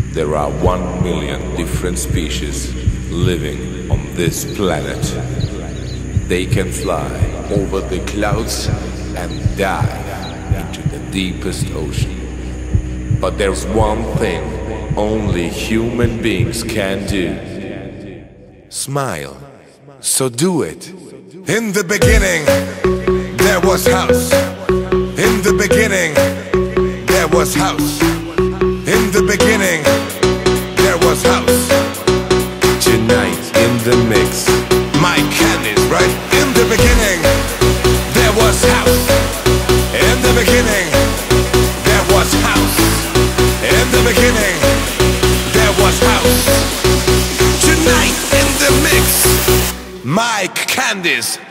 There are 1 million different species living on this planet. They can fly over the clouds and dive into the deepest ocean. But there's one thing only human beings can do. Smile. So do it. In the beginning, there was house. In the beginning, there was house. In the beginning, there was house. Tonight in the mix, my candies, right? In the beginning, there was house. In the beginning, there was house. In the beginning, there was house. Tonight in the mix, Mike Candies.